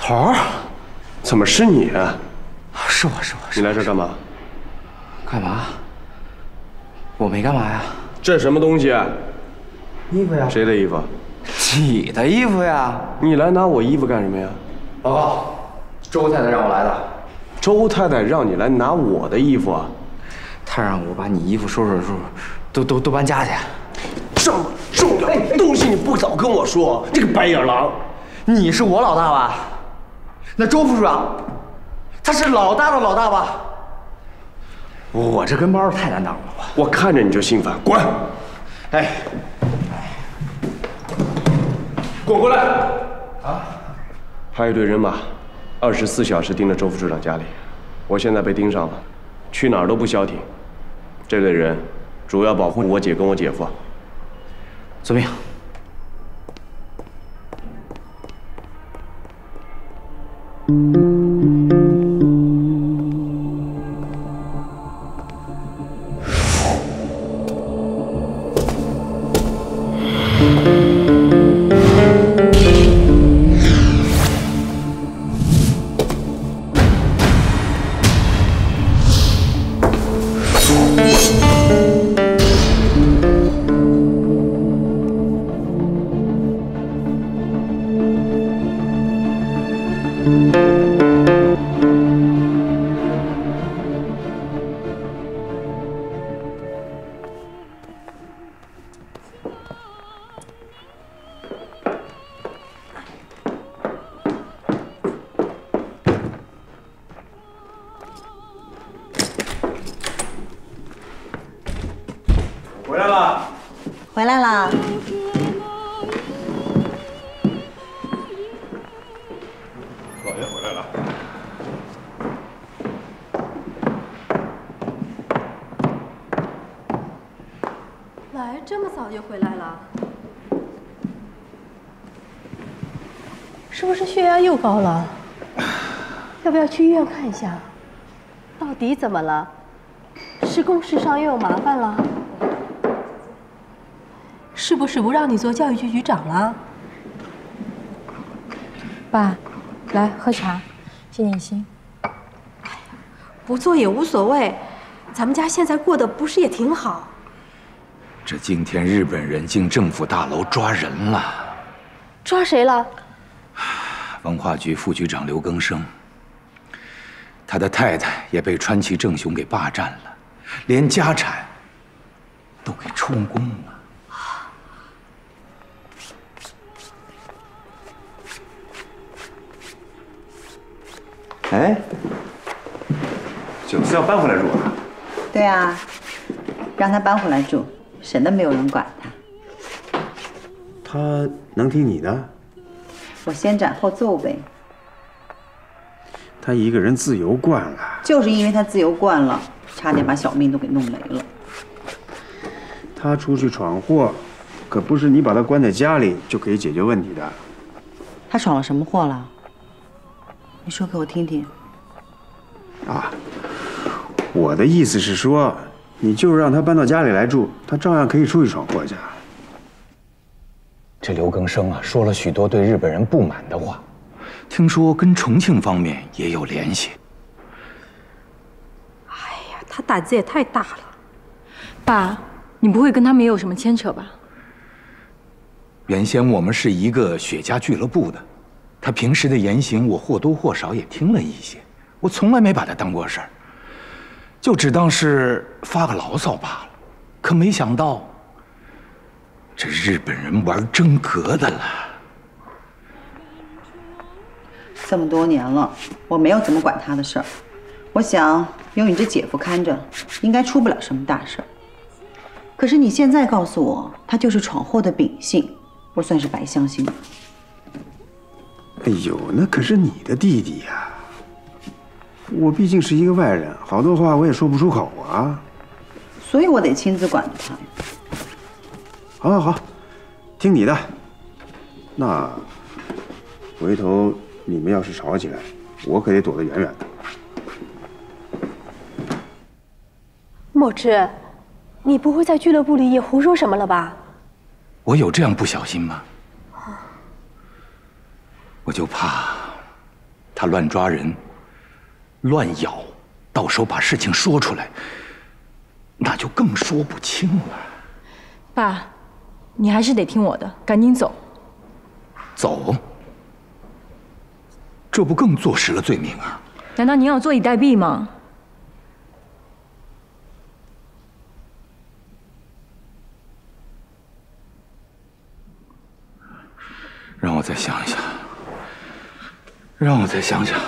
头儿， 怎么是你啊？ 是我。 你来这干嘛？ 干嘛？我没干嘛呀。 这什么东西啊？ 衣服呀。 谁的衣服？ 你的衣服呀。 你来拿我衣服干什么呀？ 报告，周太太让我来的。 周太太让你来拿我的衣服啊？ 她让我把你衣服收拾，都搬家去。 这么重要的东西你不早跟我说，这个白眼狼！ 你是我老大吧？那周副处长，他是老大的老大吧？我这跟猫太难当了吧？ 我看着你就心烦，滚！ 哎， 滚过来！啊！派一队人马，24小时盯着周副处长家里。我现在被盯上了，去哪儿都不消停。这类人主要保护我姐跟我姐夫。 遵命。 回来了。 回来了。 老爷回来了。 老爷这么早就回来了，是不是血压又高了？要不要去医院看一下？到底怎么了？是公事上又有麻烦了？是不是不让你做教育局局长了？ 爸，来喝茶，静静心。 不做也无所谓，咱们家现在过得不是也挺好？ 这今天日本人进政府大楼抓人了， 抓谁了？ 文化局副局长刘更生，他的太太也被川崎正雄给霸占了，连家产都给充公了。 哎，九四要搬回来住啊？ 对啊，让他搬回来住，省得没有人管他。 他能听你的？ 我先斩后奏呗。 他一个人自由惯了， 就是因为他自由惯了，差点把小命都给弄没了。 他出去闯祸，可不是你把他关在家里就可以解决问题的。 他闯了什么祸了？你说给我听听。 啊，我的意思是说，你就是让他搬到家里来住，他照样可以出去闯祸去。 这刘更生啊，说了许多对日本人不满的话，听说跟重庆方面也有联系。 哎呀，他胆子也太大了。 爸，你不会跟他们也有什么牵扯吧？ 原先我们是一个雪茄俱乐部的，他平时的言行我或多或少也听了一些，我从来没把他当过事儿，就只当是发个牢骚罢了。可没想到，这日本人玩真格的了。 这么多年了，我没有怎么管他的事儿。我想有你这姐夫看着，应该出不了什么大事儿。可是你现在告诉我，他就是闯祸的秉性，我算是白相信了。 哎呦，那可是你的弟弟呀！我毕竟是一个外人，好多话我也说不出口啊。 所以我得亲自管着他。 好，好，好，听你的。那回头你们要是吵起来，我可得躲得远远的。 墨汁，你不会在俱乐部里也胡说什么了吧？ 我有这样不小心吗？我就怕他乱抓人、乱咬，到时候把事情说出来，那就更说不清了。 爸，你还是得听我的，赶紧走。 走？这不更坐实了罪名啊？ 难道您要坐以待毙吗？ 让我再想一想，让我再想想。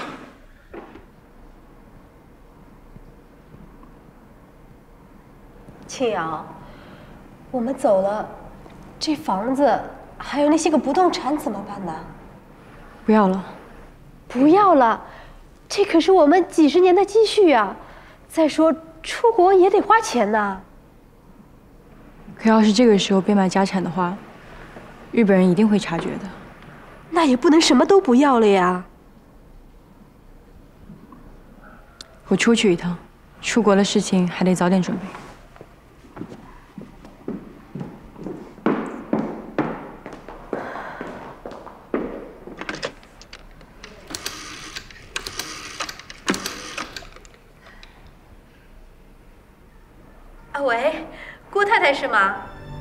青瑶，我们走了，这房子还有那些个不动产怎么办呢？ 不要了。 不要了，这可是我们几十年的积蓄啊！再说出国也得花钱呐。 可要是这个时候变卖家产的话，日本人一定会察觉的。 那也不能什么都不要了呀。 我出去一趟，出国的事情还得早点准备。 啊，喂，郭太太是吗？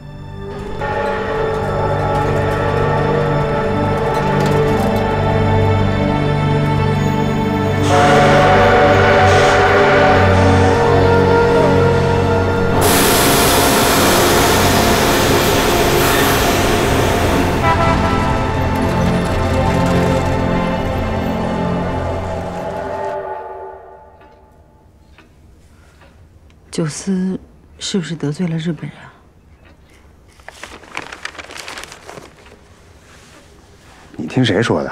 九思是不是得罪了日本人啊？ 你听谁说的？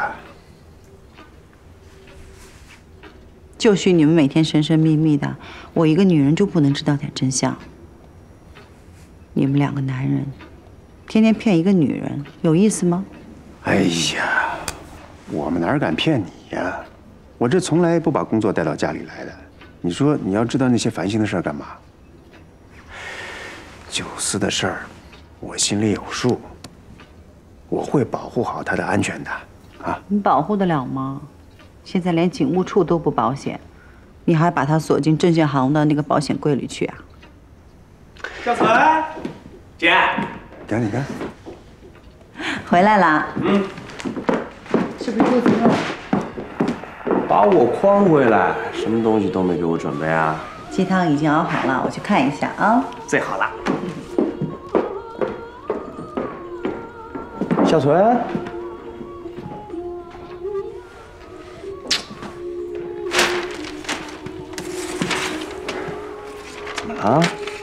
就许你们每天神神秘秘的，我一个女人就不能知道点真相？你们两个男人，天天骗一个女人，有意思吗？ 哎呀，我们哪敢骗你呀？我这从来不把工作带到家里来的。你说你要知道那些烦心的事儿干嘛？九思的事儿，我心里有数，我会保护好他的安全的，啊！ 你保护得了吗？现在连警务处都不保险，你还把他锁进证券行的那个保险柜里去啊？ 小翠，姐， 你看， 回来啦？是不是肚子饿？ 把我诓回来，什么东西都没给我准备啊？ 鸡汤已经熬好了，我去看一下啊。 最好了。小翠，怎么了？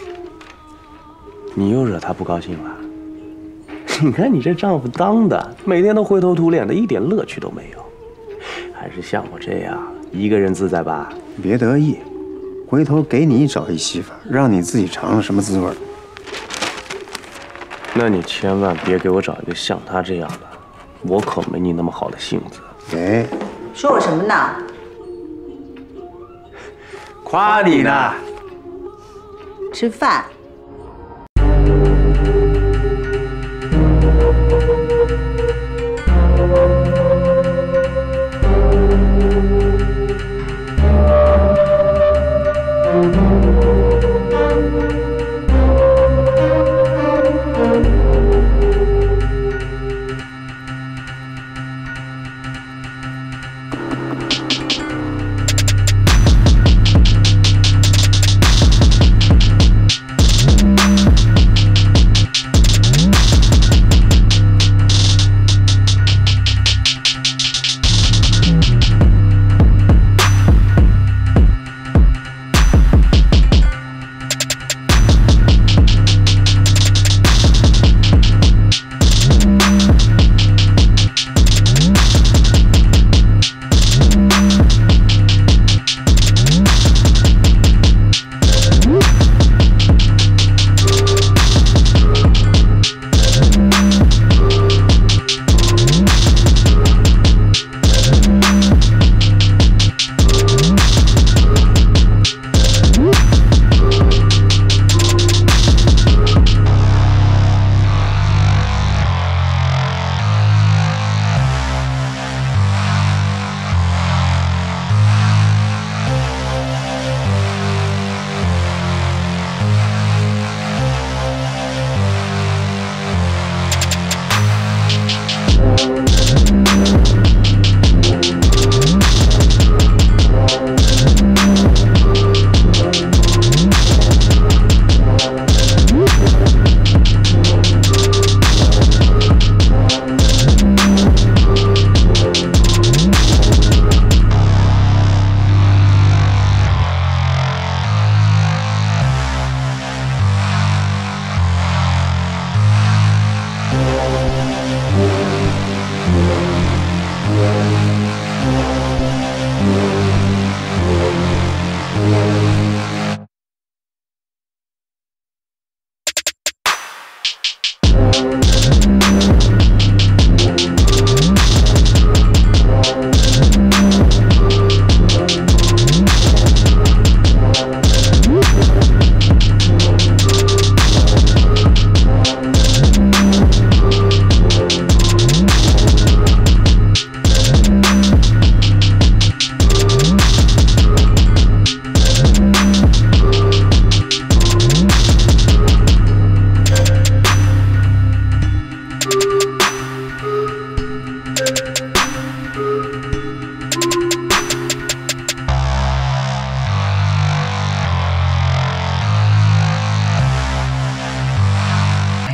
你又惹他不高兴了？你看你这丈夫当的，每天都灰头土脸的，一点乐趣都没有。还是像我这样一个人自在吧。 别得意，回头给你找一媳妇，让你自己尝尝什么滋味。 那你千万别给我找一个像他这样的，我可没你那么好的性子。 哎， 说我什么呢？ 夸你呢。 吃饭。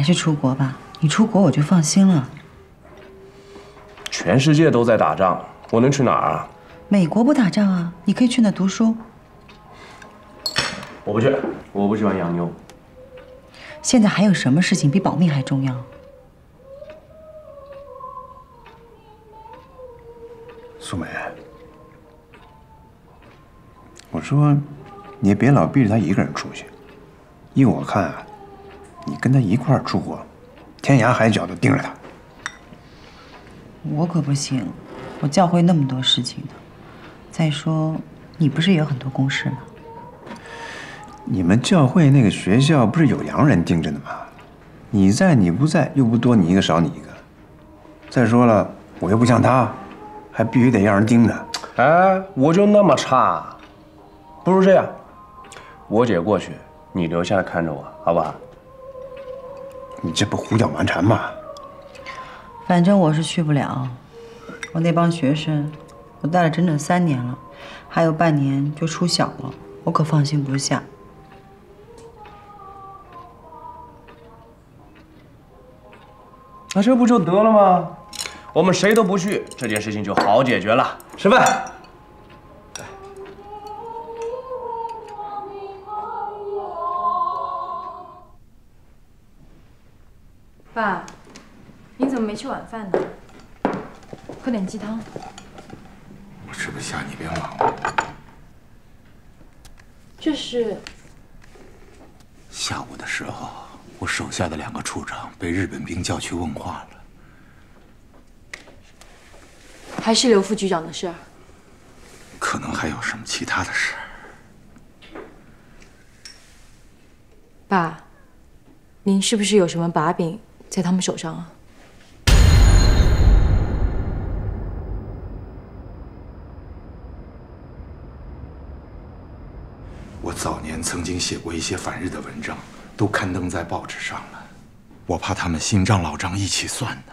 是出国吧。你出国我就放心了。 全世界都在打仗，我能去哪儿啊？ 美国不打仗啊，你可以去那读书。 我不去，我不喜欢养妞。 现在还有什么事情比保命还重要？ 素梅，我说，你也别老逼着他一个人出去。依我看啊，你跟他一块儿出国，天涯海角都盯着他。 我可不行，我教会那么多事情呢。再说，你不是也有很多公事吗？ 你们教会那个学校不是有洋人盯着呢吗？你在你不在，又不多你一个少你一个。再说了，我又不像他，还必须得让人盯着。 哎，我就那么差？不如这样，我姐过去，你留下来看着我，好不好？ 你这不胡搅蛮缠吗？ 反正我是去不了。我那帮学生，我带了整整3年了，还有半年就出小了，我可放心不下。 那这不就得了吗？我们谁都不去，这件事情就好解决了。吃饭。 爸，你怎么没吃晚饭呢？喝点鸡汤。 我吃不下，你别忙我。 这是下午的时候，我手下的2个处长被日本兵叫去问话了。 还是刘副局长的事儿。 可能还有什么其他的事。 爸，您是不是有什么把柄在他们手上啊？ 我早年曾经写过一些反日的文章，都刊登在报纸上了。我怕他们新账老账一起算呢。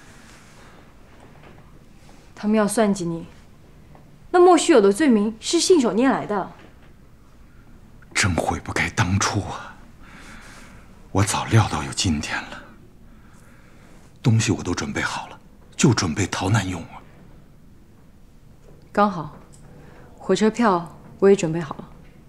他们要算计你，那莫须有的罪名是信手拈来的。 真悔不该当初啊！我早料到有今天了。东西我都准备好了，就准备逃难用啊。 刚好，火车票我也准备好了。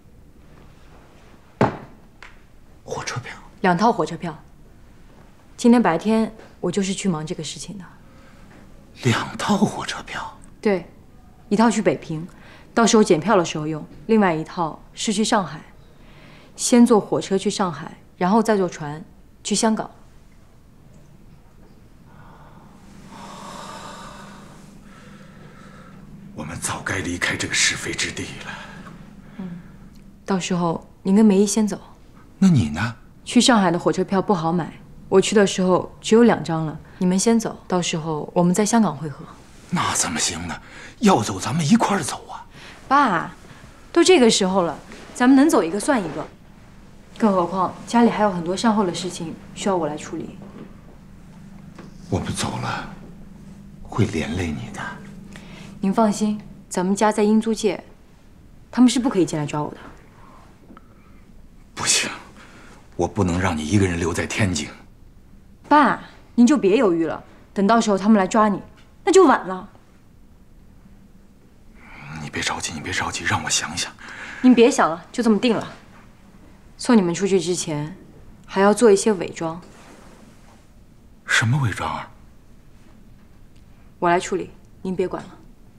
火车票 2套火车票。今天白天我就是去忙这个事情的。 2套火车票？ 对，1套去北平，到时候检票的时候用；另外1套是去上海，先坐火车去上海，然后再坐船去香港。 我们早该离开这个是非之地了。 到时候您跟梅姨先走。 那你呢？ 去上海的火车票不好买，我去的时候只有2张了。你们先走，到时候我们在香港会合。 那怎么行呢？要走咱们一块儿走啊！ 爸，都这个时候了，咱们能走一个算一个。更何况家里还有很多善后的事情需要我来处理。 我们走了，会连累你的。 您放心，咱们家在英租界，他们是不可以进来抓我的。 不行，我不能让你一个人留在天津。 爸，您就别犹豫了，等到时候他们来抓你，那就晚了。 你别着急，你别着急，让我想想。 您别想了，就这么定了。送你们出去之前，还要做一些伪装。 什么伪装啊？ 我来处理，您别管了。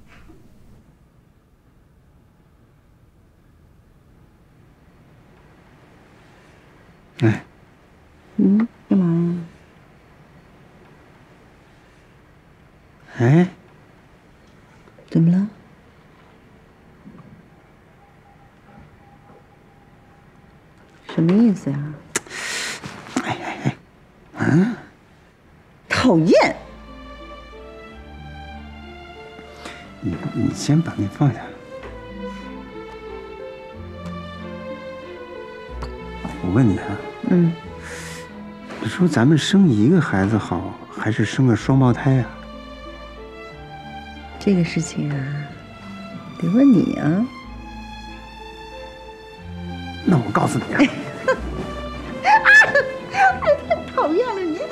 哎， 干嘛？ 哎， 怎么了？什么意思呀？讨厌！ 你先把那放下。我问你啊，你说咱们生一个孩子好，还是生个双胞胎啊？ 这个事情啊，得问你啊。 那我告诉你啊， 太讨讨厌了你！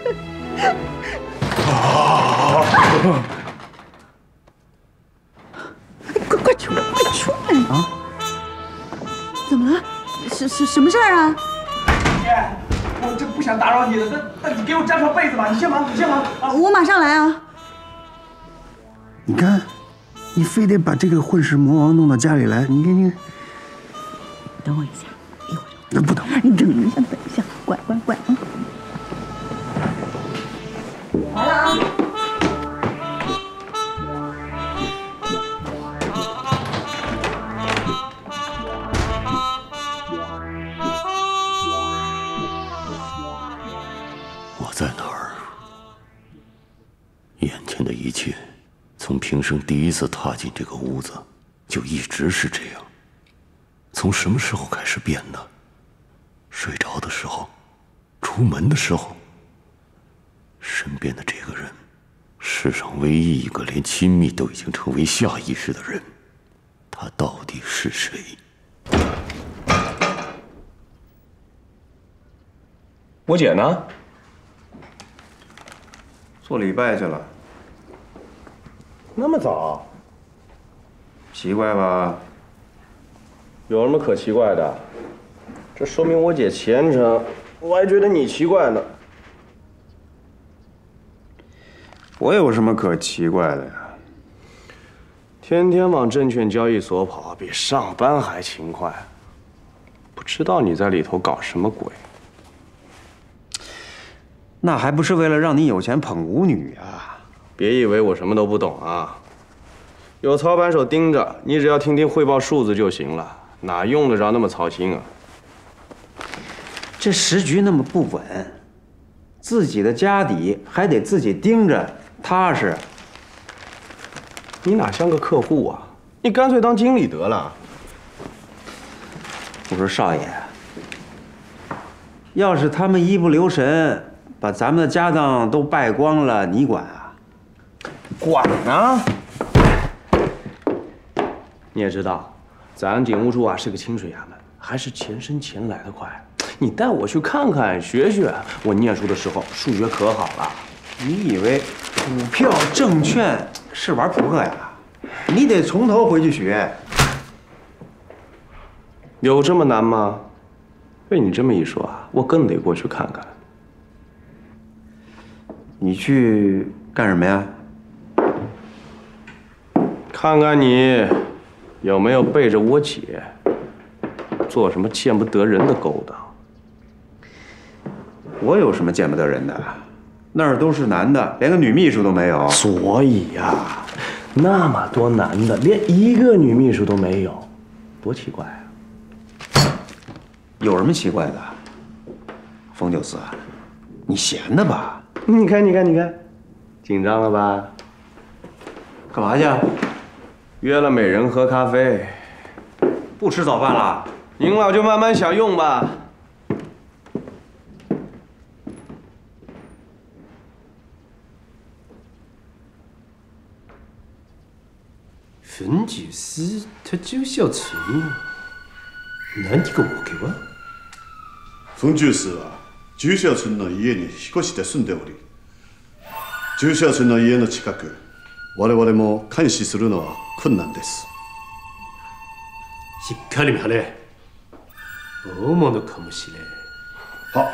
快出来，快出来！啊！怎么了？什么事儿啊？ 姐，我真不想打扰你了，那你给我沾床被子吧，你先忙，你先忙啊！ 我马上来啊！ 你看，你非得把这个混世魔王弄到家里来，你， 等我一下，一会儿。 那不等， 你等一下，等一下，乖乖乖啊！来了啊！ 我在哪儿？眼前的一切，从平生第一次踏进这个屋子，就一直是这样。从什么时候开始变的？睡着的时候，出门的时候。身边的这个人，世上唯一一个连亲密都已经成为下意识的人，他到底是谁？ 我姐呢？ 做礼拜去了。 那么早？ 奇怪吧？ 有什么可奇怪的？这说明我姐虔诚，我还觉得你奇怪呢。 我有什么可奇怪的呀？ 天天往证券交易所跑，比上班还勤快。不知道你在里头搞什么鬼？ 那还不是为了让你有钱捧舞女啊！ 别以为我什么都不懂啊！有操盘手盯着，你只要听听汇报数字就行了，哪用得着那么操心啊？ 这时局那么不稳，自己的家底还得自己盯着，踏实。 你哪像个客户啊？你干脆当经理得了。 我说少爷，要是他们一不留神把咱们的家当都败光了，你管啊？ 管呢？你也知道，咱警务处啊是个清水衙门，还是钱生钱来得快。你带我去看看学学，我念书的时候数学可好了。 你以为股票证券是玩扑克呀？你得从头回去学。 有这么难吗？被你这么一说啊，我更得过去看看。 你去干什么呀？ 看看你有没有背着我姐做什么见不得人的勾当。 我有什么见不得人的？那儿都是男的，连个女秘书都没有。 所以呀，那么多男的，连一个女秘书都没有，多奇怪啊！ 有什么奇怪的？冯九思，你闲的吧？ 你看，紧张了吧？ 干嘛去？ 约了美人喝咖啡。 不吃早饭了？ 您老就慢慢享用吧。 冯九思他周小春何が訳は？ 冯九思は周小春の家に引っ越して住んでおり、周小春の家の近く、我々も監視するのは困難です。 しっかり見張れ。大物かもしれん。 は。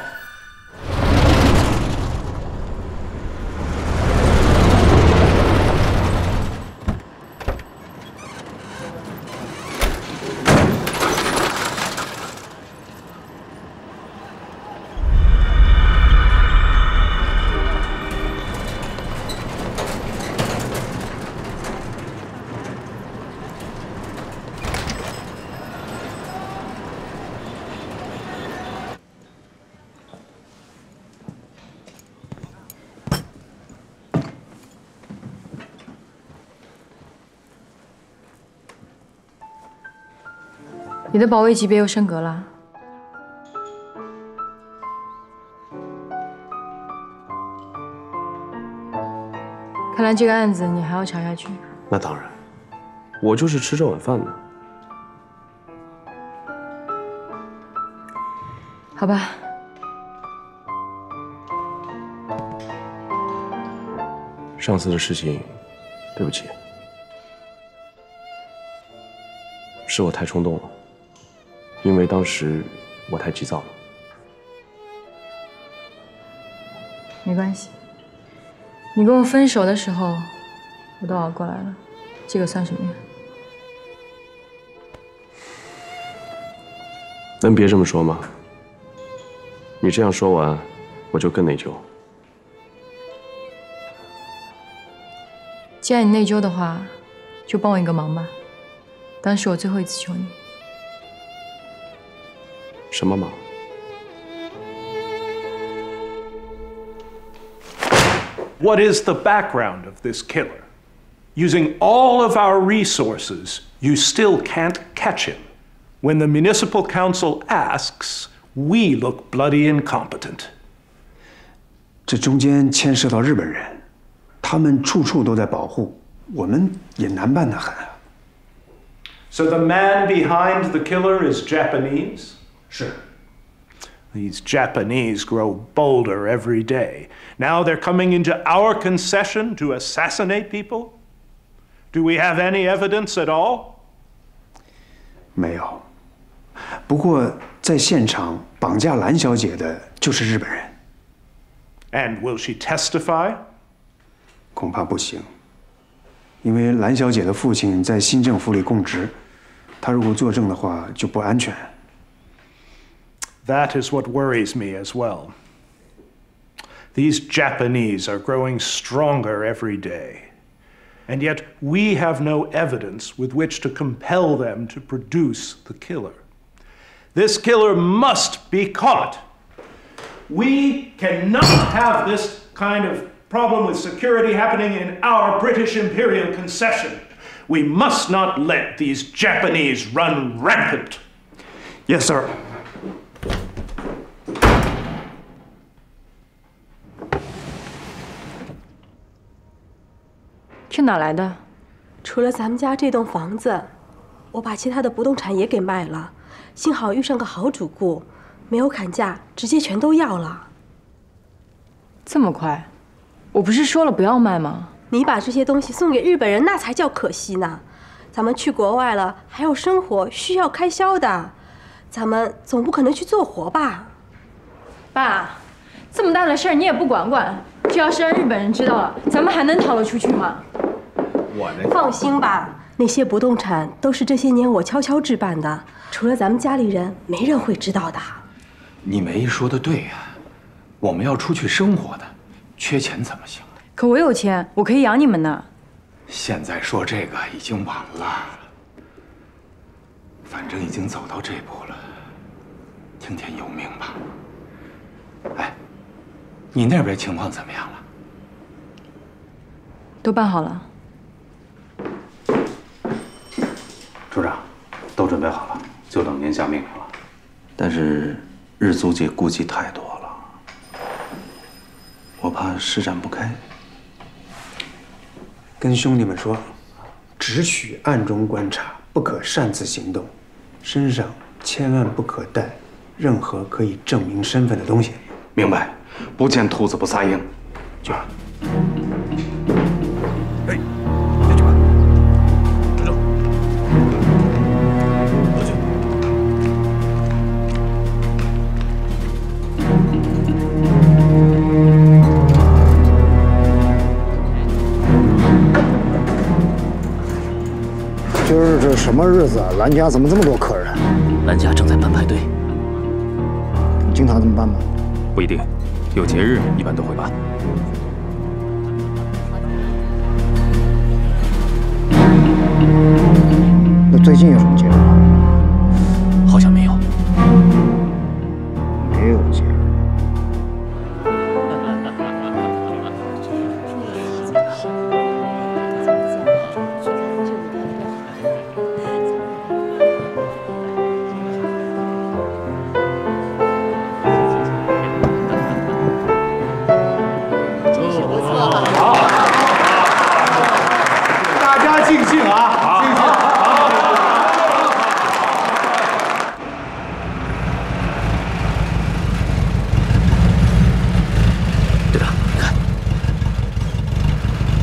你的保卫级别又升格了。看来这个案子你还要查下去。 那当然，我就是吃这碗饭的。 好吧， 上次的事情，对不起，是我太冲动了，因为当时我太急躁了。 没关系，你跟我分手的时候，我都熬过来了，这个算什么呀？ 能别这么说吗？你这样说完，我就更内疚。 既然你内疚的话，就帮我一个忙吧，当是我最后一次求你。 什么忙 ？What is the background of this killer? Using all of our resources, you still can't catch him. When the municipal council asks, we look bloody incompetent. 这中间牵涉到日本人，他们处处都在保护，我们也难办得很啊。 So the man behind the killer is Japanese? 是。 These Japanese grow bolder every day. Now they're coming into our concession to assassinate people? Do we have any evidence at all? 没有。不过在现场绑架蓝小姐的就是日本人。 And will she testify? 恐怕不行，因为蓝小姐的父亲在新政府里供职，他如果作证的话就不安全。 That is what worries me as well. These Japanese are growing stronger every day, and yet we have no evidence with which to compel them to produce the killer. This killer must be caught. We cannot have this kind of problem with security happening in our British Imperial concession. We must not let these Japanese run rampant. Yes, sir. 是哪来的？ 除了咱们家这栋房子，我把其他的不动产也给卖了。幸好遇上个好主顾，没有砍价，直接全都要了。 这么快？我不是说了不要卖吗？ 你把这些东西送给日本人，那才叫可惜呢。咱们去国外了，还要生活，需要开销的。咱们总不可能去做活吧？ 爸，这么大的事儿你也不管管，这要是让日本人知道了，咱们还能逃得出去吗？ 放心吧，那些不动产都是这些年我悄悄置办的，除了咱们家里人，没人会知道的。 你梅说的对呀，我们要出去生活的，缺钱怎么行？ 可我有钱，我可以养你们呢。 现在说这个已经晚了，反正已经走到这步了，听天由命吧。哎，你那边情况怎么样了？ 都办好了。 处长，都准备好了，就等您下命令了。但是日租界顾忌太多了，我怕施展不开。 跟兄弟们说，只许暗中观察，不可擅自行动，身上千万不可带任何可以证明身份的东西。 明白，不见兔子不撒鹰。去。 哎，进去吧。站住！过去。 今儿这什么日子啊？兰家怎么这么多客人？ 兰家正在办派对。 你经常这么办吗？ 不一定，有节日一般都会办。 那最近有什么节日吗？ 好像没有。 没有节日。 大家尽兴啊！尽兴！ 队长，你看，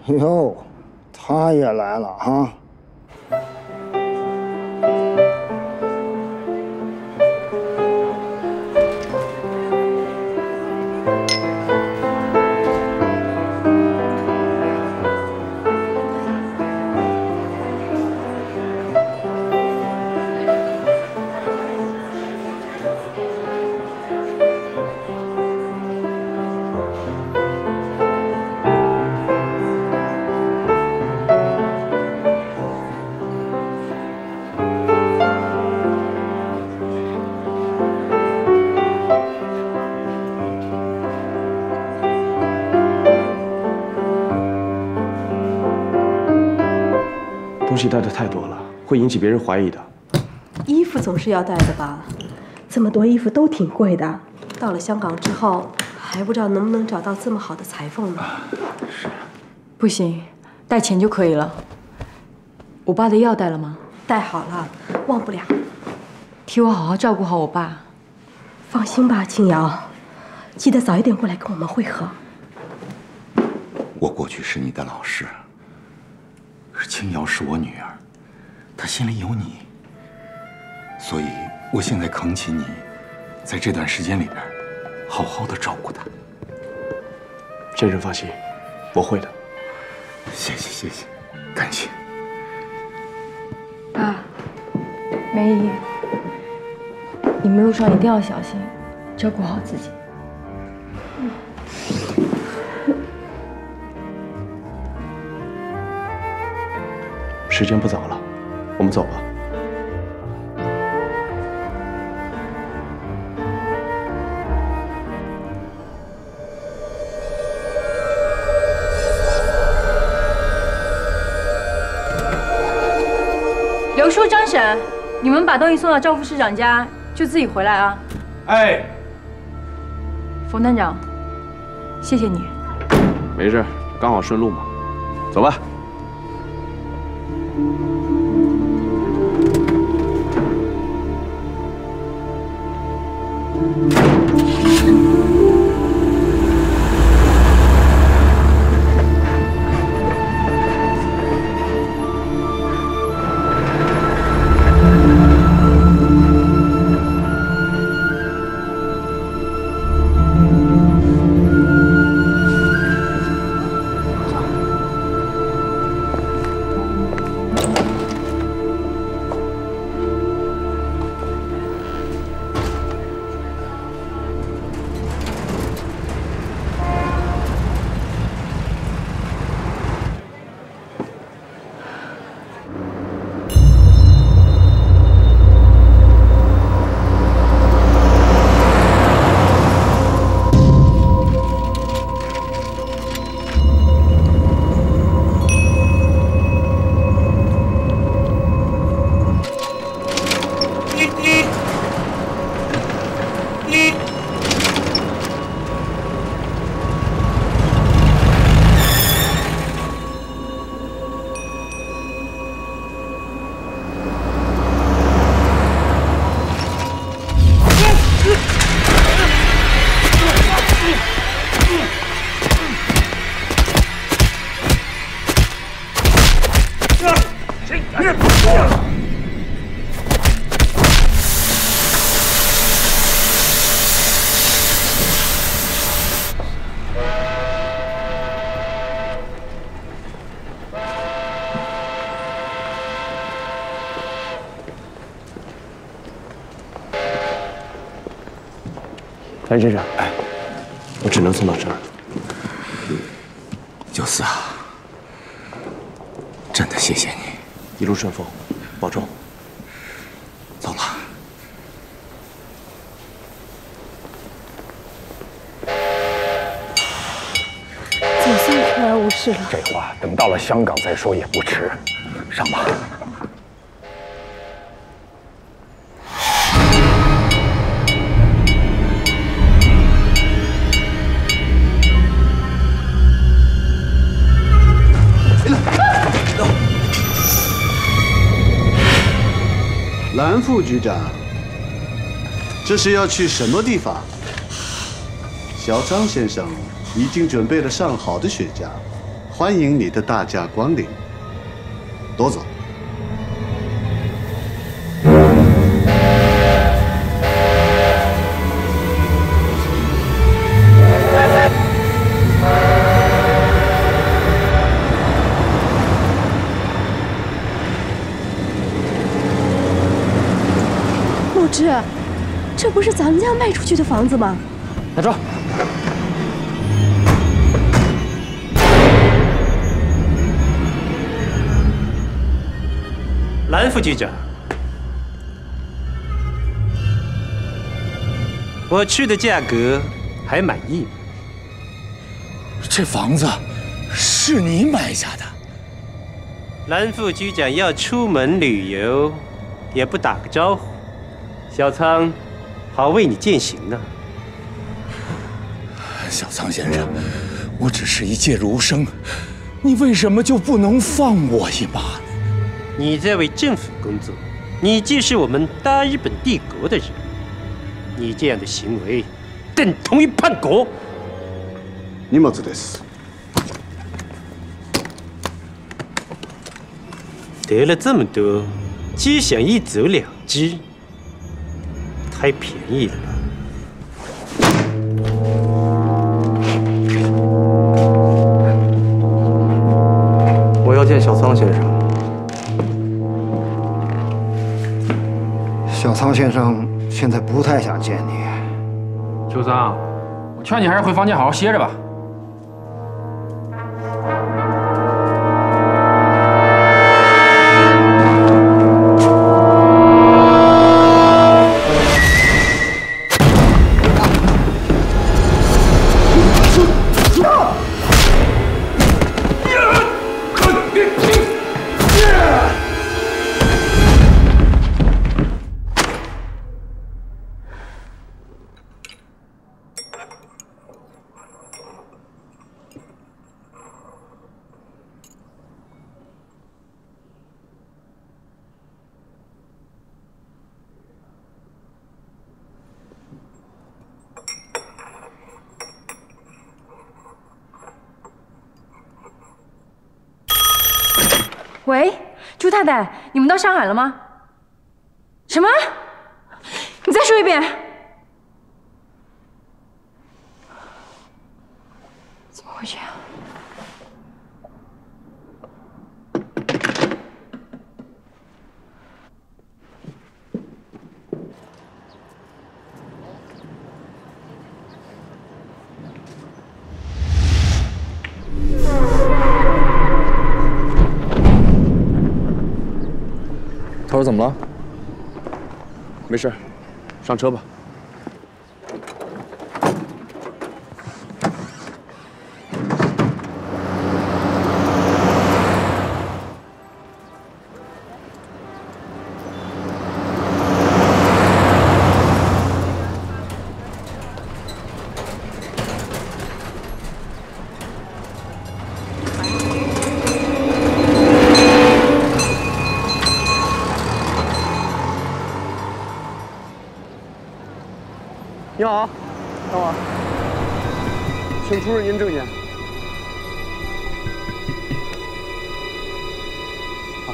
哟，他也来了啊！ 东西带的太多了，会引起别人怀疑的。 衣服总是要带的吧？这么多衣服都挺贵的，到了香港之后还不知道能不能找到这么好的裁缝呢。 是，不行，带钱就可以了。我爸的药带了吗？ 带好了，忘不了。 替我好好照顾好我爸。 放心吧，青瑶，记得早一点过来跟我们会合。 我过去是你的老师，可是青瑶是我女儿，她心里有你，所以我现在恳请你，在这段时间里边，好好的照顾她。 先生放心，我会的。 谢谢谢谢，感谢。 爸，梅姨，你们路上一定要小心，照顾好自己。 时间不早了，我们走吧。 刘叔、张婶，你们把东西送到赵副市长家，就自己回来啊。 哎， 冯探长，谢谢你。 没事，刚好顺路嘛。走吧。谭先生，哎，我只能送到这儿。 九四啊，真的谢谢你， 一路顺风，保重。 走了。 总算平安无事了。 这话等到了香港再说也不迟。上吧。 蓝副局长，这是要去什么地方？小张先生已经准备了上好的雪茄， 欢迎你的大驾光临，どうぞ。 陆之，这不是咱们家卖出去的房子吗？ 来这。 蓝副局长，我出的价格还满意吗？ 这房子是你买下的？ 蓝副局长要出门旅游，也不打个招呼，小仓好为你践行呢。 小仓先生，我只是一介儒生，你为什么就不能放我一马呢？ 你在为政府工作，你既是我们大日本帝国的人，你这样的行为等同于叛国。 荷物です。 得了这么多，只想一走了之，太便宜了吧？ 我要见小仓先生。 小仓先生现在不太想见你。 秋桑，我劝你还是回房间好好歇着吧。 喂，朱太太，你们到上海了吗？什么？你再说一遍。怎么会这样？ 头儿怎么了？没事，上车吧。 你好，大伙，请出示您证件。好，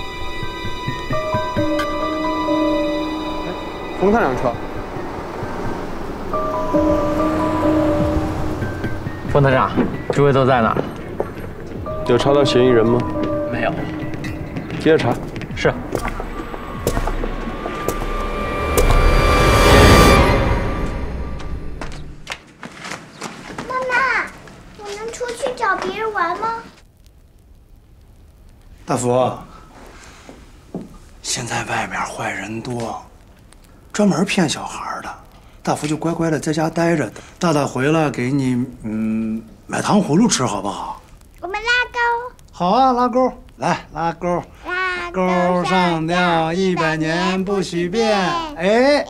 冯探长车。 冯探长，诸位都在呢。 有查到嫌疑人吗？ 没有。 接着查。 是。 大福，现在外面坏人多，专门骗小孩的。大福就乖乖的在家待着，大大回来给你买糖葫芦吃，好不好？ 我们拉钩。 好啊，拉钩，来拉钩。 拉钩上吊100年不许变。哎，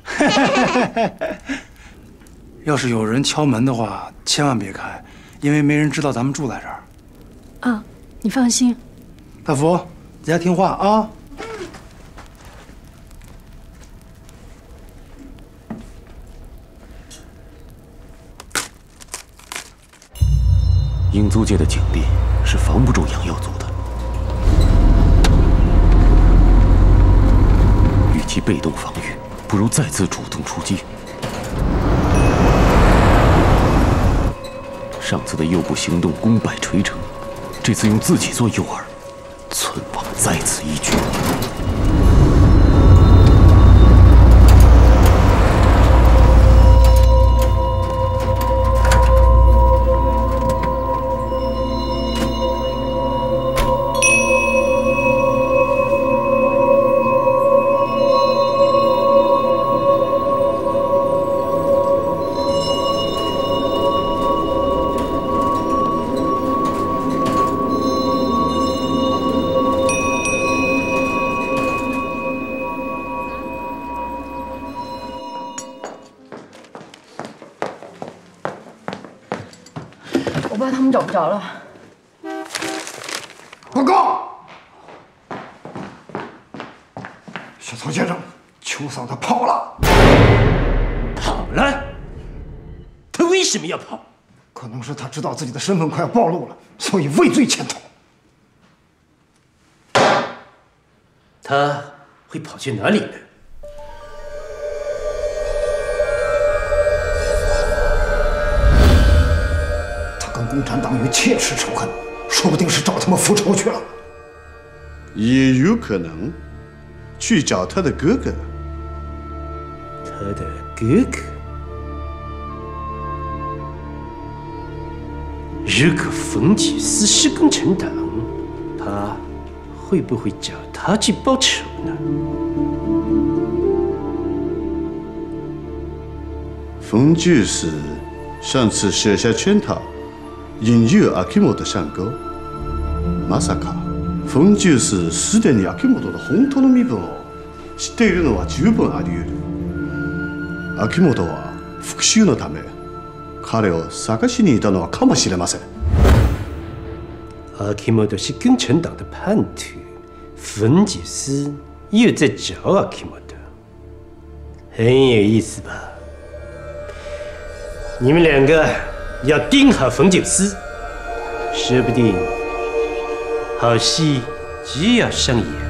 要是有人敲门的话，千万别开，因为没人知道咱们住在这儿。 啊，你放心。 大福，在家听话啊！ 英租界的警力是防不住阳耀族的，与其被动防御，不如再次主动出击。上次的诱捕行动功败垂成，这次用自己做诱饵，存亡在此一举。 我怕他们找不着了。 报告，小曹先生，邱桑他跑了。 跑了？他为什么要跑？ 可能是他知道自己的身份快要暴露了，所以畏罪潜逃。 他会跑去哪里呢？ 跟共产党有切齿仇恨，说不定是找他们复仇去了。 也有可能去找他的哥哥。 他的哥哥？如果冯解思是共产党，他会不会找他去报仇呢？ 冯解思上次设下圈套，引诱秋元上钩。まさか冯解思すでに秋元の本当の身分を知っているのは十分あり得る。秋元は復讐のため彼を探しにいたのかもしれません。 秋元是共产党的叛徒，冯解思又在找秋元，很有意思吧？你们两个要盯好冯解思，说不定好戏就要上演。